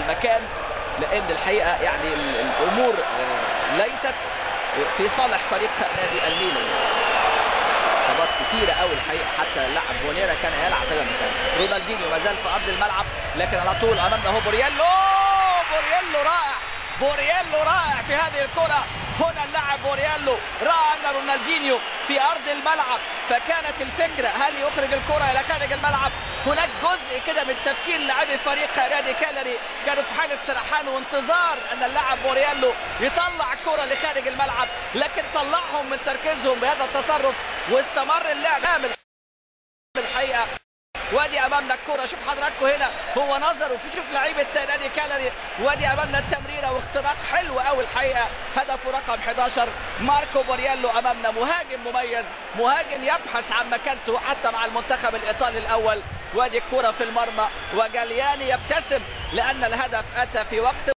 المكان، لان الحقيقه يعني الامور ليست في صالح فريق نادي الميلان. اصابات كثيره قوي الحقيقه، حتى اللاعب بونيرا كان يلعب في هذا المكان. رونالدينيو ما زال في ارض الملعب، لكن على طول امامنا هو بورييلو رائع، بورييلو رائع في هذه الكره. هنا اللاعب بورييلو راى ان رونالدينيو في ارض الملعب، فكانت الفكره هل يخرج الكره الى خارج الملعب. هناك جزء كده من تفكير لاعبي فريق نادي كالاري، كانوا في حاله سرحان وانتظار ان اللاعب بورييلو يطلع الكره لخارج الملعب، لكن طلعهم من تركيزهم بهذا التصرف واستمر اللعب كامل الحقيقه. وادي امامنا الكره، شوف حضراتكم هنا هو نظر وفي شوف لعيبه نادي كالاري، وادي امامنا التمريره واختراق حلو قوي الحقيقه. هدف رقم 11 ماركو بورييلو امامنا، مهاجم مميز، مهاجم يبحث عن مكانته حتى مع المنتخب الايطالي الاول. وادي الكره في المرمى وجالياني يبتسم لان الهدف اتى في وقت